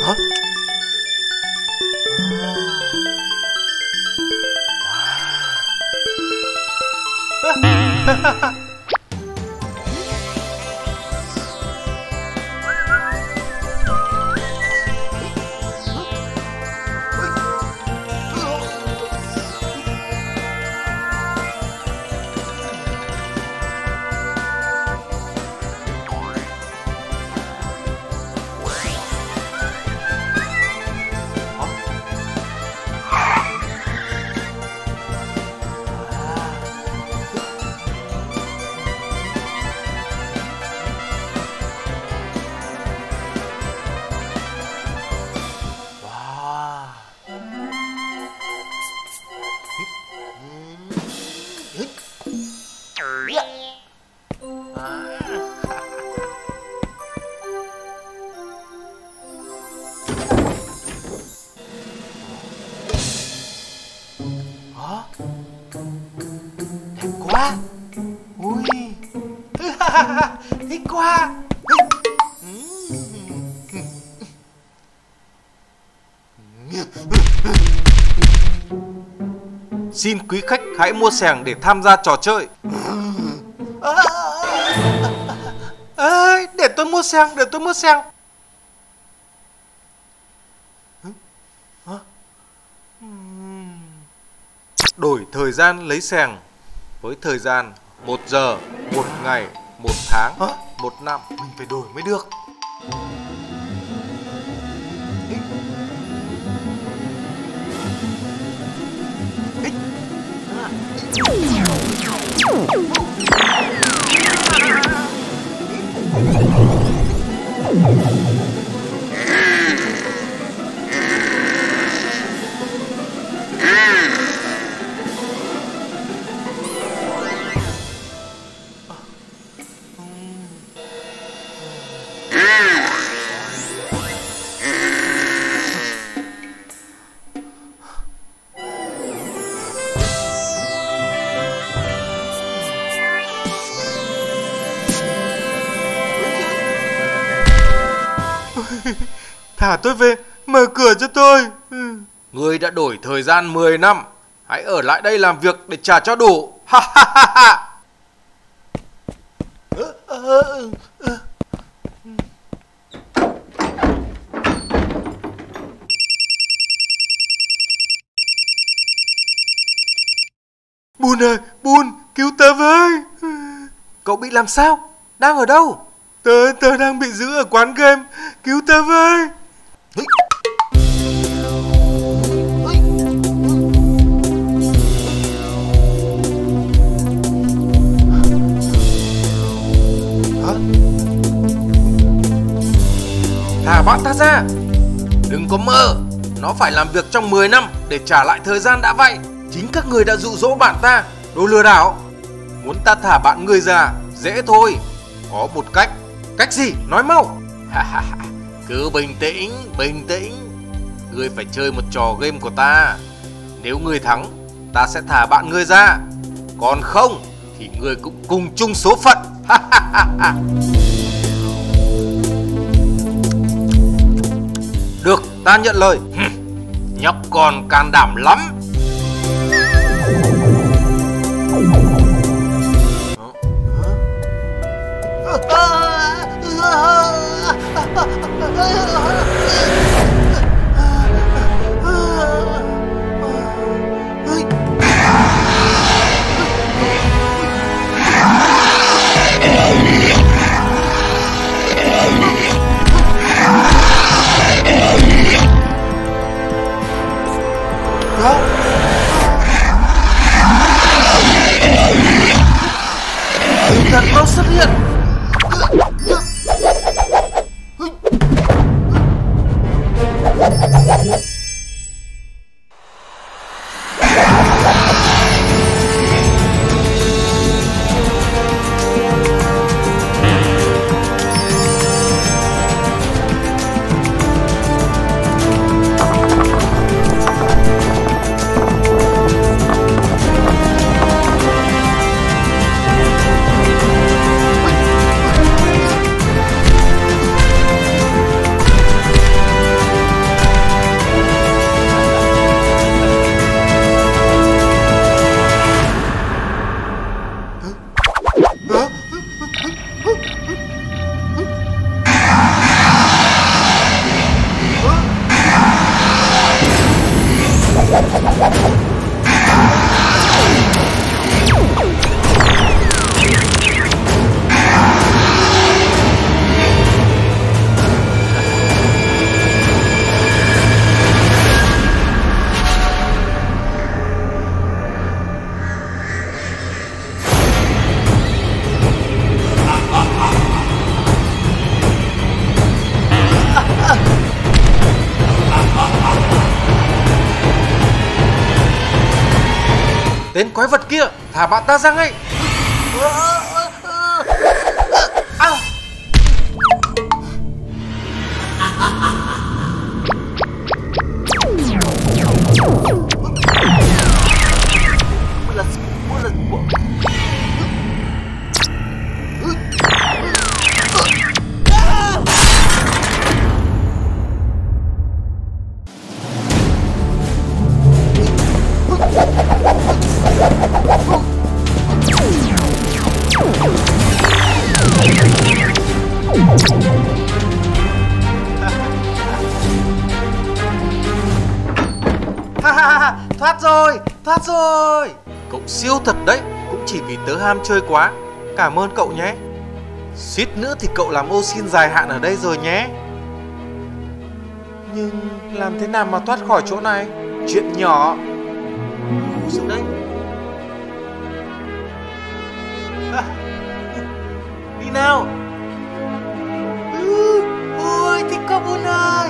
Hả? Wow. Đẹp quá. Ui. Thích quá. Xin quý khách hãy mua xẻng để tham gia trò chơi. Để tôi mua xẻng, để tôi mua xẻng. Đổi thời gian lấy xẻng với thời gian 1 giờ, 1 ngày, 1 tháng, 1 năm. Mình phải đổi mới được. Thả tôi về, mở cửa cho tôi. Ngươi đã đổi thời gian 10 năm. Hãy ở lại đây làm việc để trả cho đủ. Ha ha ha ha. Bun ơi, Bun, cứu tớ với. Cậu bị làm sao? Đang ở đâu? Tớ đang bị giữ ở quán game. Cứu tớ với. Thả bạn ta ra. Đừng có mơ. Nó phải làm việc trong 10 năm để trả lại thời gian đã vậy. Chính các người đã dụ dỗ bạn ta, đồ lừa đảo. Muốn ta thả bạn người ra, dễ thôi. Có một cách. Cách gì? Nói mau. Cứ bình tĩnh, bình tĩnh. Ngươi phải chơi một trò game của ta. Nếu ngươi thắng, ta sẽ thả bạn ngươi ra. Còn không thì ngươi cũng cùng chung số phận. Được, ta nhận lời. Nhóc con can đảm lắm. Thần mau xuất hiện. Tên quái vật kia, thả bạn ta ra ngay. À. Thoát rồi. Cậu siêu thật đấy, cũng chỉ vì tớ ham chơi quá. Cảm ơn cậu nhé. Suýt nữa thì cậu làm ô xin dài hạn ở đây rồi nhé. Nhưng làm thế nào mà thoát khỏi chỗ này? Chuyện nhỏ. Ngủ xuống đấy. Đi nào. Ôi thích quá Bun ơi.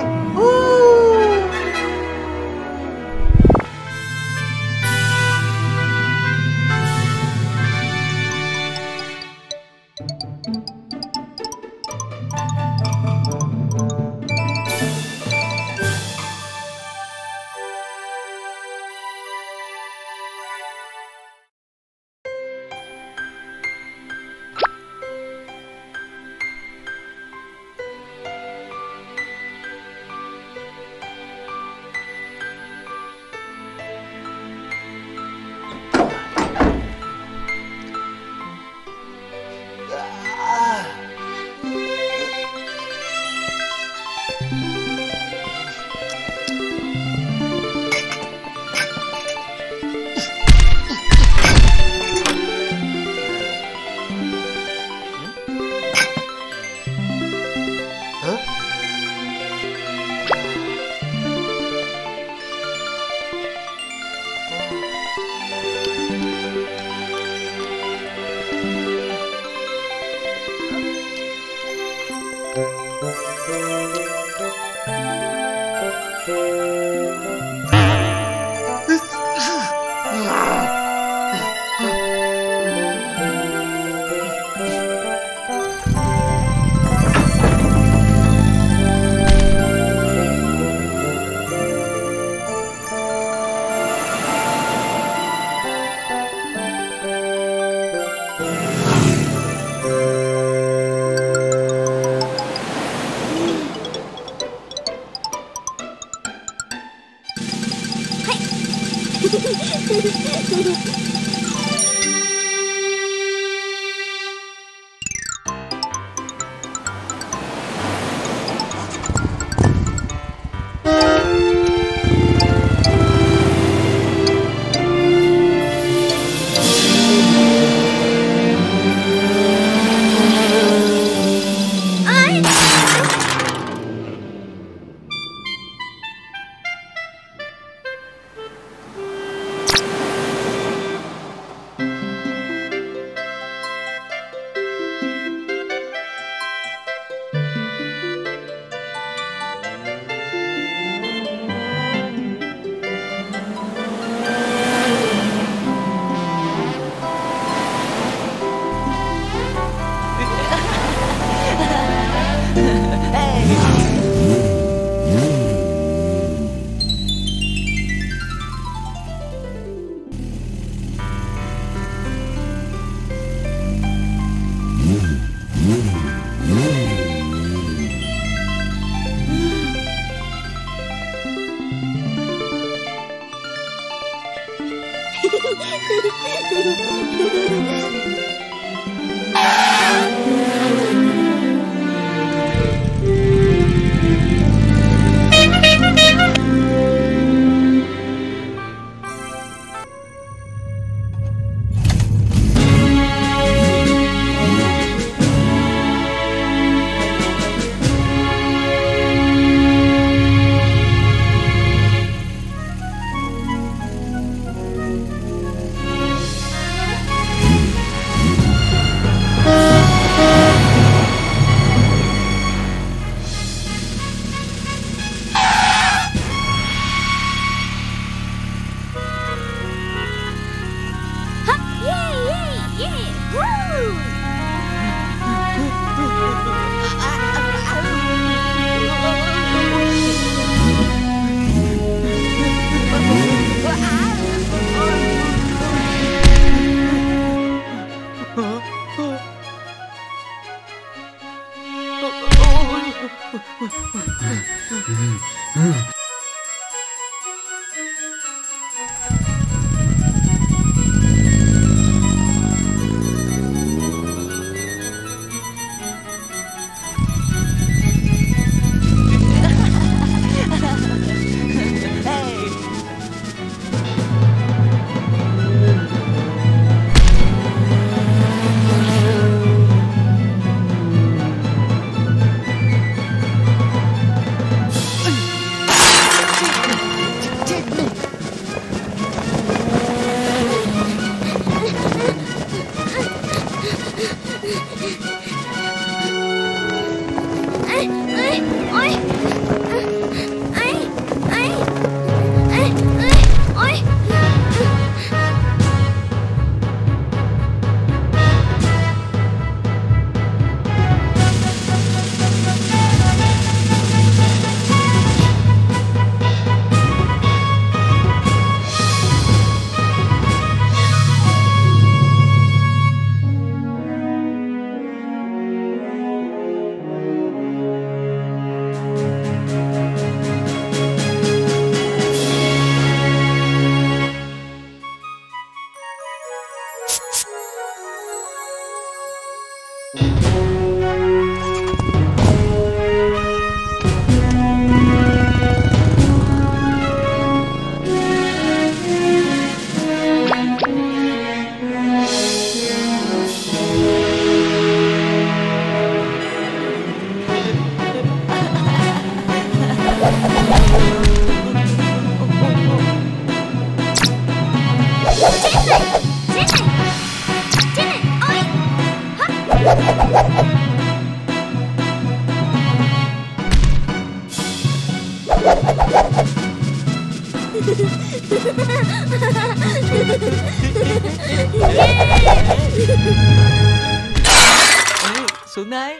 Xuống đấy.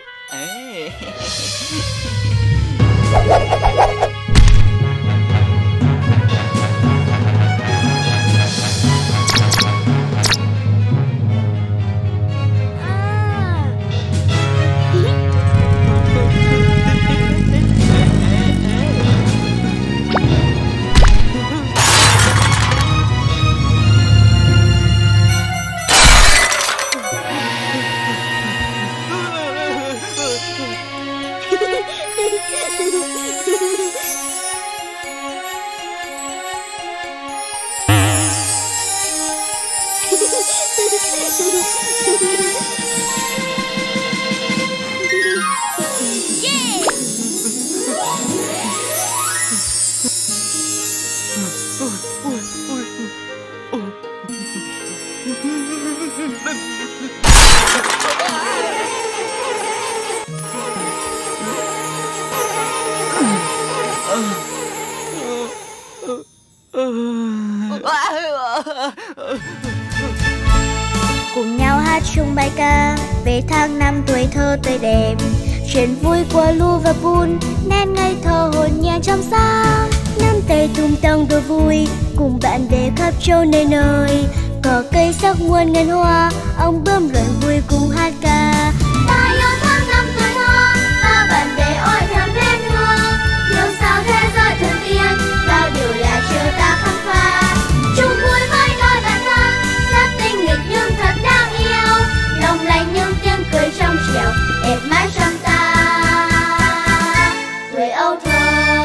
Cùng nhau hát chung bài ca về tháng năm tuổi thơ tươi đẹp, chuyện vui của Lu và Bun nên ngây thơ hồn nhiên trong sáng. Năm tây tung tăng đùa vui cùng bạn bè khắp châu nơi nơi, cỏ cây sắc muôn ngàn hoa, ông bướm luận vui cùng hát ca. Ta yêu tháng năm tuổi thơ và bạn bè ôi thầm lên hương, yêu sao thế giới thần tiên bao điều là chiều ta khám phá. Chung vui với đôi bạn thân rất tinh nghịch nhưng thật đáng yêu, lòng lành nhưng tiếng cười trong trẻo đẹp mãi trong ta tuổi âu thơ.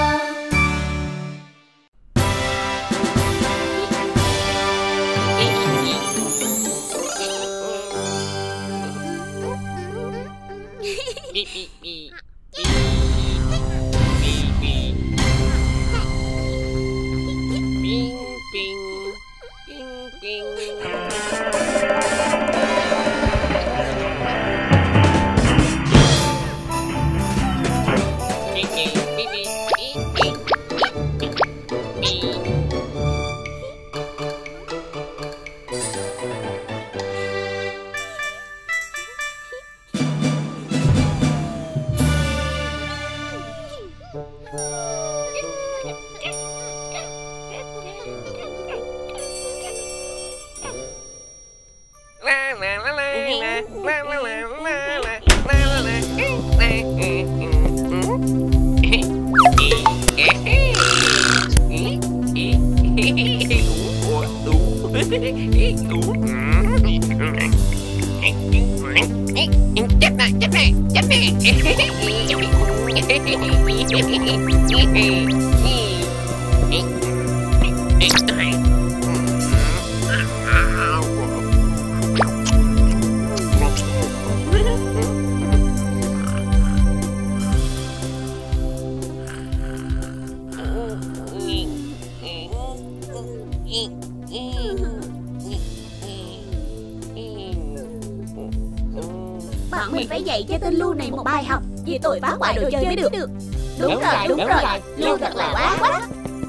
Bạn mình phải dạy cho tên Lu này một bài học vì tội phá hoại đồ chơi mới được. Đúng rồi, Lu thật là quá.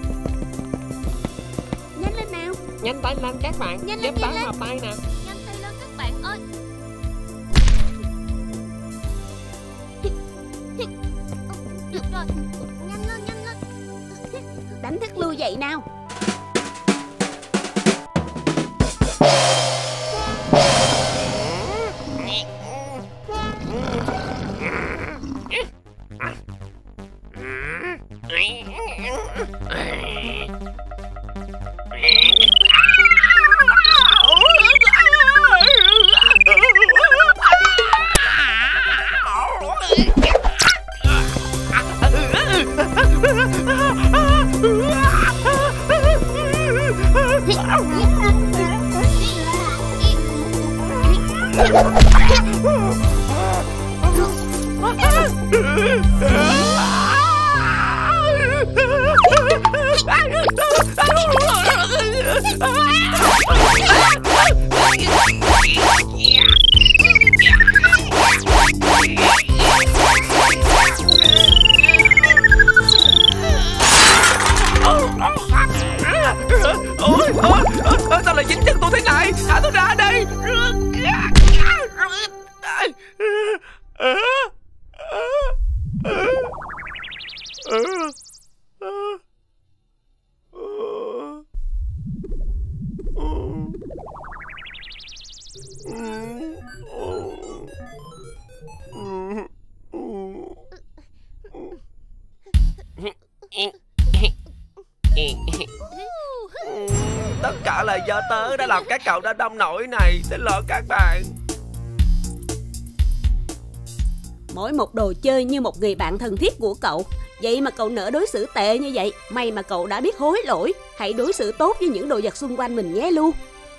Nhanh lên nào. Nhanh tay lên các bạn, giúp tớ hợp tay nè. Nhanh tay lên các bạn ơi. Được rồi, nhanh lên. Đánh thức Lu dậy nào. Sao lại dính chân tôi thế này? Thả tôi ra đây. Tất cả là do tớ đã làm các cậu ra nông nổi này. Xin lỗi các bạn. Mỗi một đồ chơi như một người bạn thân thiết của cậu. Vậy mà cậu nỡ đối xử tệ như vậy. May mà cậu đã biết hối lỗi. Hãy đối xử tốt với những đồ vật xung quanh mình nhé Lu.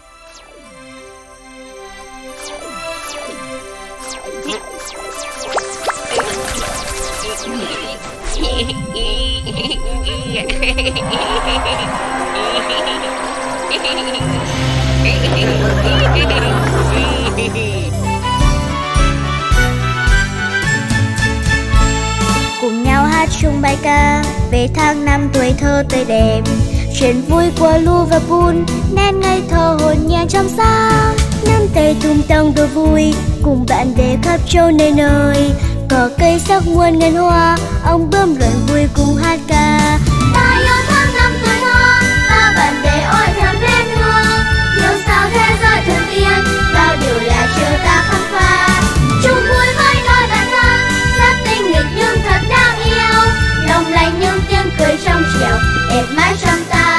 Cùng nhau hát chung bài ca về tháng năm tuổi thơ tươi đẹp. Chuyện vui của Lu và Bun nên ngây thơ hồn nhiên trong sáng. Năm tay tung tăng đùa vui cùng bạn bè khắp châu nơi nơi. Cỏ cây sắc muôn ngàn hoa, ông bướm luận vui cùng hát ca. Ta yêu tháng năm tuổi thơ, ta bạn bè ôi thầm bên hương. Yêu sao thế giới thường yên, bao điều là chờ ta khám phá. Chung vui với đôi bạn thân, rất tinh nghịch nhưng thật đáng yêu. Lòng lành nhưng tiếng cười trong trẻo, đẹp mãi trong ta.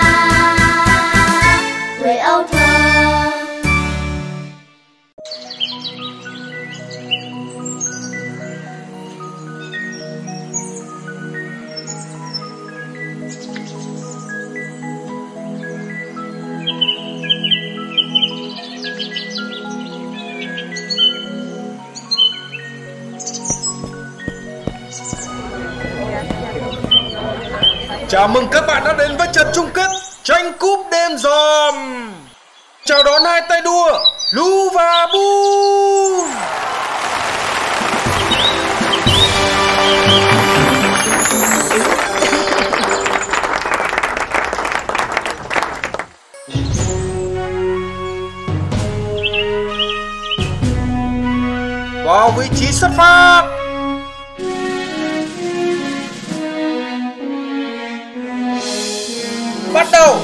Tuổi ấu thơ. Chào mừng các bạn đã đến với trận chung kết tranh cúp đêm giòm. Chào đón hai tay đua Lu và Bun. Vào vị trí xuất phát. Bắt đầu.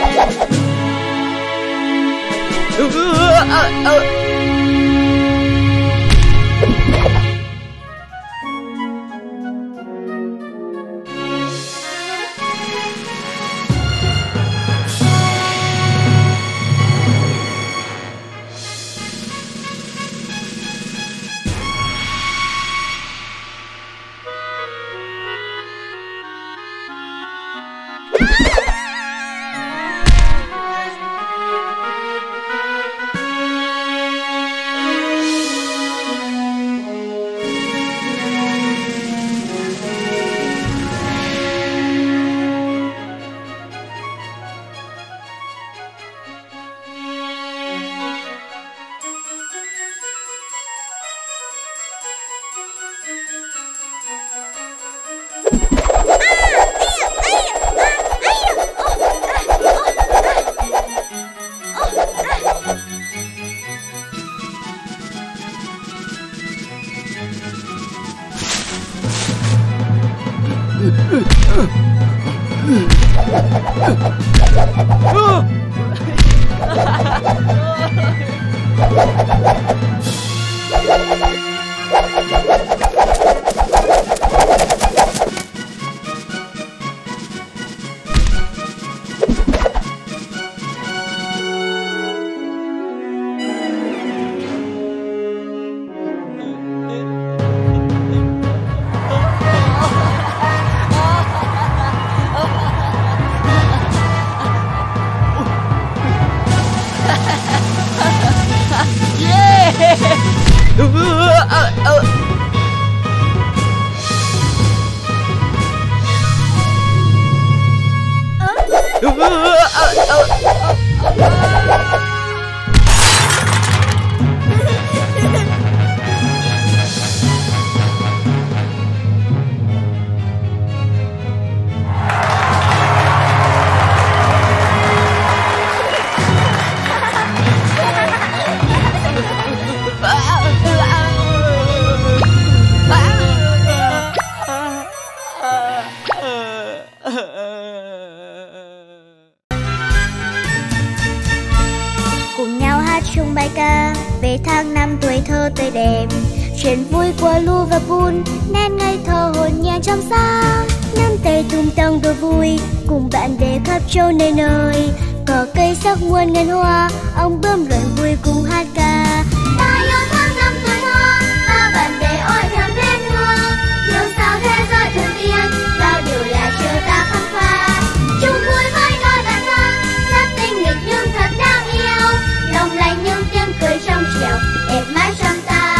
Cùng nhau hát chung bài ca về tháng năm tuổi thơ tươi đẹp. Chuyện vui của Lu và Bun nên ngây thơ hồn nhiên trong sáng. Năm tay tung tăng đùa vui cùng bạn bè khắp châu nơi nơi. Cỏ cây sắc muôn ngàn hoa, ông bướm luận vui cùng hát ca. Ta yêu tháng năm tuổi thơ và bạn bè ôi thầm bên hương. Yêu sao thế giới thường tiên, bao điều là chiều ta khám phá. Chung vui với đôi bạn thân, rất tinh nghịch nhưng thật đáng yêu. Lòng lành nhưng tiếng cười trong trẻo, đẹp mãi trong ta.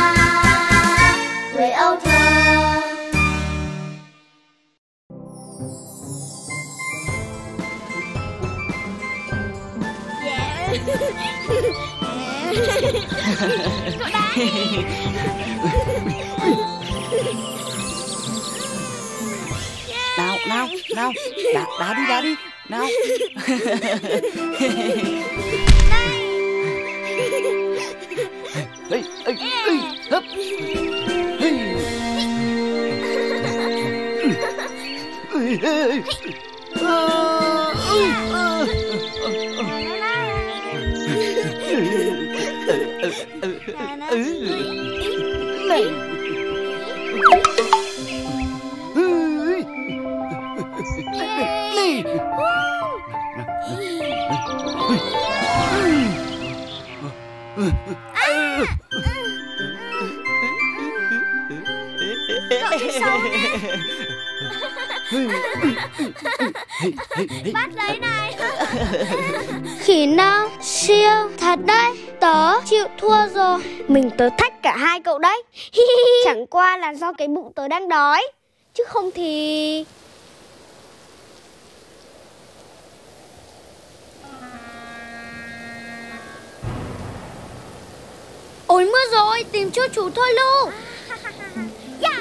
Tuổi ấu thơ. Nào, đá đi, nào. Hấp. Bắt lấy này. Khỉ non siêu thật đấy. Tớ chịu thua rồi. Mình tớ thách cả hai cậu đấy. Chẳng qua là do cái bụng tớ đang đói, chứ không thì... Ôi mưa rồi, tìm cho chủ thôi Lu. Yeah.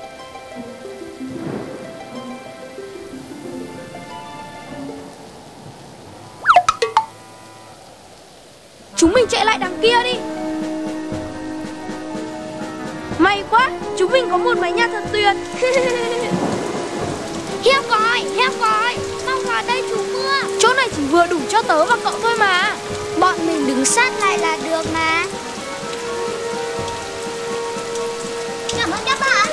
Chúng mình chạy lại đằng kia đi. May quá, chúng mình có một mái nhà thật tuyệt. Heo còi, mau vào đây chú mưa. Chỗ này chỉ vừa đủ cho tớ và cậu thôi mà. Bọn mình đứng sát lại là được mà. Cảm ơn các bạn.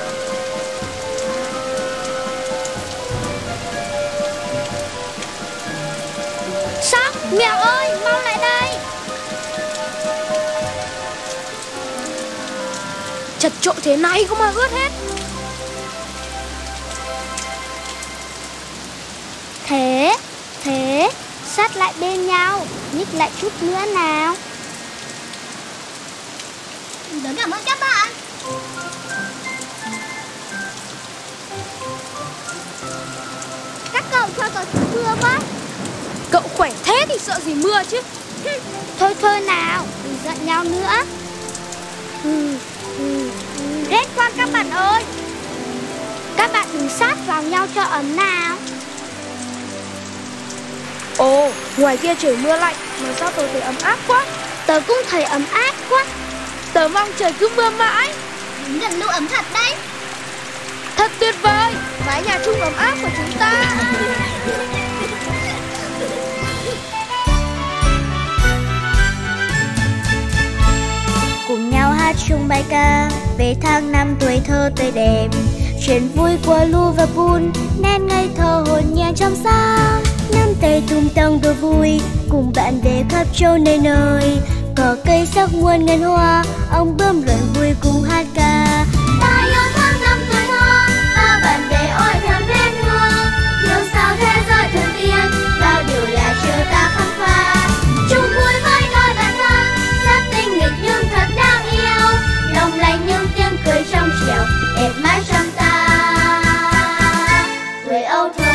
Sóc, mèo ơi, mau lại đây. Chật trội thế này không mà ướt hết. Thế sát lại bên nhau, nhích lại chút nữa nào. Rất cảm ơn các bạn. Các cậu cho tớ mưa với. Cậu khỏe thế thì sợ gì mưa chứ. Thôi nào, đừng giận nhau nữa. Rét quá các bạn ơi. Các bạn đừng sát vào nhau cho ấm nào. Ồ, ngoài kia trời mưa lạnh mà sao tớ thấy ấm áp quá. Tớ cũng thấy ấm áp quá. Tớ mong trời cứ mưa mãi. Đúng gần lưu ấm thật đấy. Thật tuyệt vời, mái nhà chung ấm áp của chúng ta. Cùng nhau hát chung bài ca về tháng năm tuổi thơ tươi đẹp. Chuyện vui của Liverpool nên ngây thơ hồn nhiên trong sáng. Năm tay tung tăng đùa vui cùng bạn bè khắp châu nơi nơi. Cỏ cây sắc muôn ngàn hoa, ông bướm luận vui cùng hát ca. Ta yêu tháng năm tuổi thơ, ta bạn bè ôi thầm bên hương. Yêu sao thế giới thuần tiên, bao điều là chờ ta khám phá. Chung vui với đôi bạn thân, rất tinh nghịch nhưng thật đáng yêu. Lòng lành nhưng tiếng cười trong trẻo, đẹp mãi trong ta. Tuổi ấu thơ.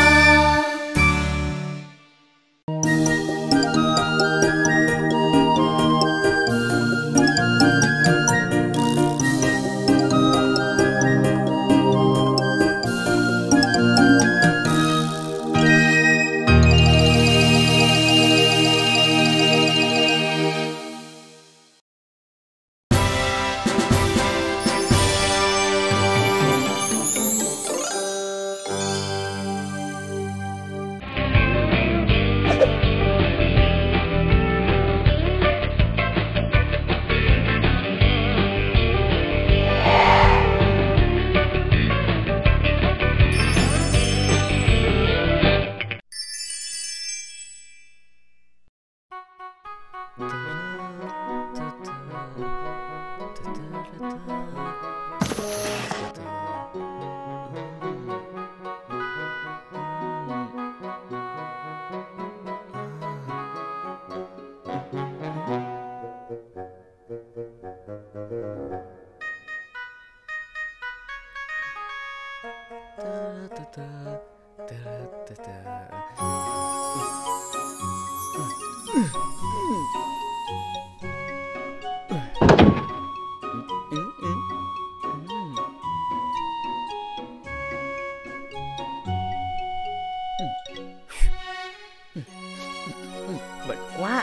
Bận quá.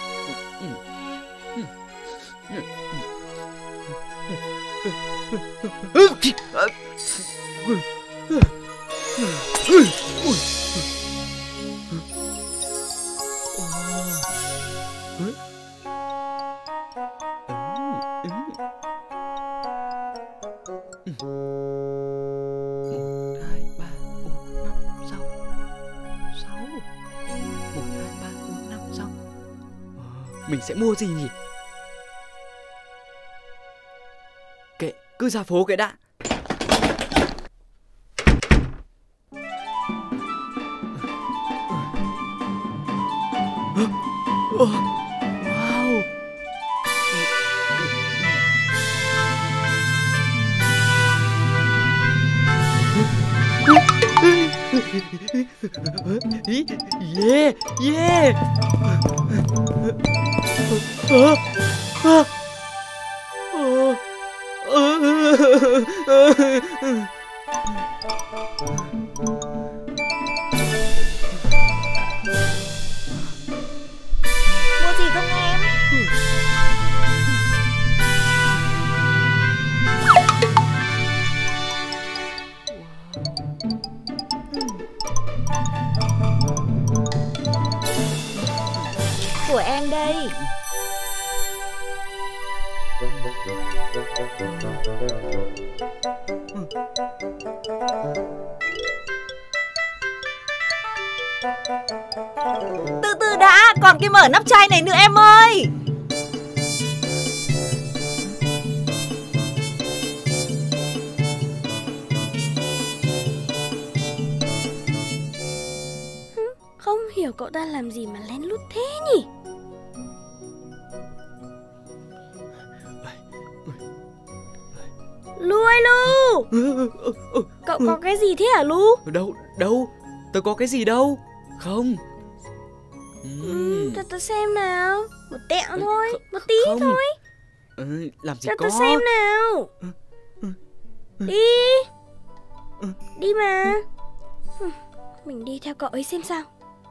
Mình sẽ mua gì nhỉ? Kệ, cứ ra phố cái đã. Wow. Yeah, yeah. Mua gì không em? của em đây. Từ từ đã, còn cái mở nắp chai này nữa em ơi. Không hiểu cậu ta làm gì mà lén lút thế nhỉ? Lu ơi Lu, cậu có cái gì thế hả Lu? Đâu, tớ có cái gì đâu. Không. Cho tớ xem nào. Một tẹo thôi, một tí không. thôi. Làm gì Cho có. tớ xem nào. Đi mà. Mình đi theo cậu ấy xem sao.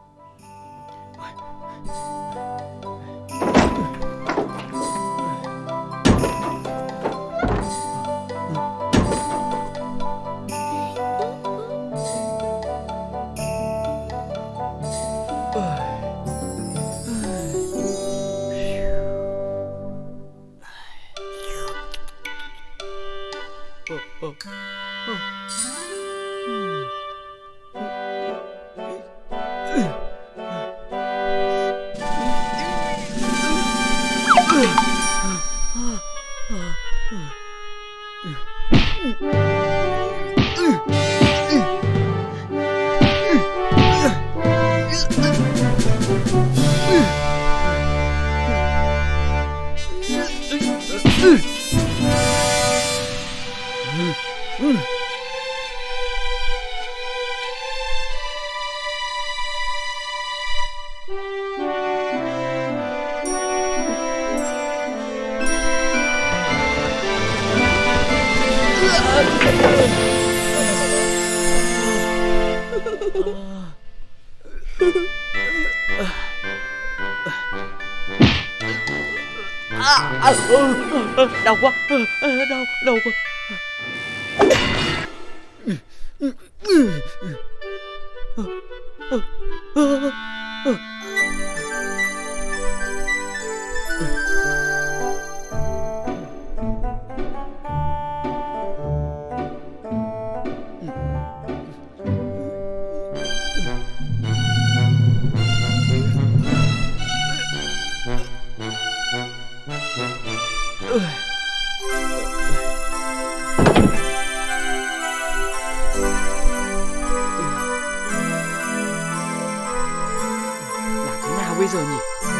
Đau quá, đau quá. Làm thế nào bây giờ nhỉ?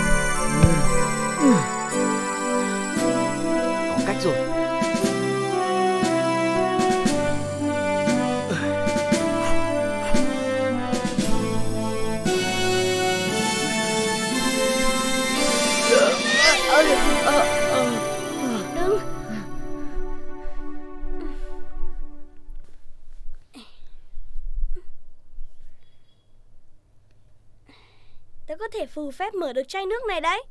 Có cách rồi. Đừng. Tớ có thể phù phép mở được chai nước này đấy.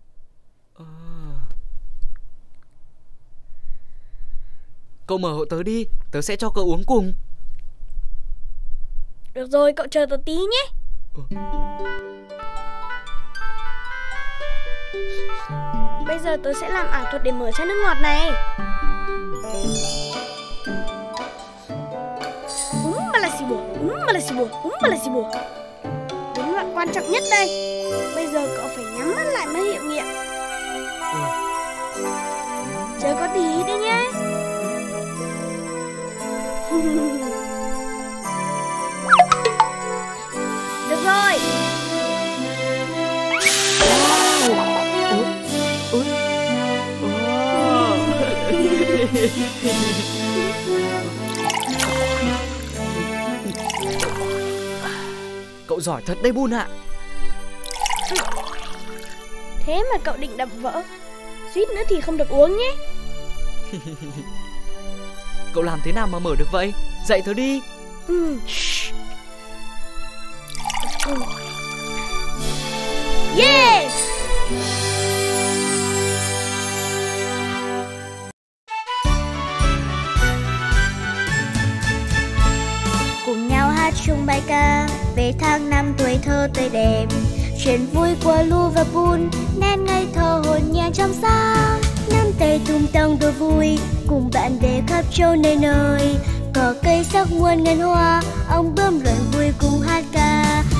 Cậu mở hộ tớ đi, tớ sẽ cho cậu uống cùng. Được rồi, cậu chờ tớ tí nhé. Bây giờ tớ sẽ làm ảo thuật để mở chai nước ngọt này. Bà là xì bùa. Đến đoạn quan trọng nhất đây. Bây giờ cậu phải nhắm mắt lại mới hiệu nghiệm. Chờ có tí đấy nhé. Được rồi. Cậu giỏi thật đấy Bun ạ. Thế mà cậu định đập vỡ, suýt nữa thì không được uống nhé. Cậu làm thế nào mà mở được vậy? Dạy tớ đi. Yes. Cùng nhau hát chung bài ca về tháng năm tuổi thơ tươi đẹp, Chuyện vui của Liverpool nên ngây thơ hồn nhiên trong sáng. Nắm tay tung tăng đùa vui cùng bạn bè khắp châu nơi nơi. Cỏ cây sắc muôn ngàn hoa, ông bướm luận vui cùng hát ca.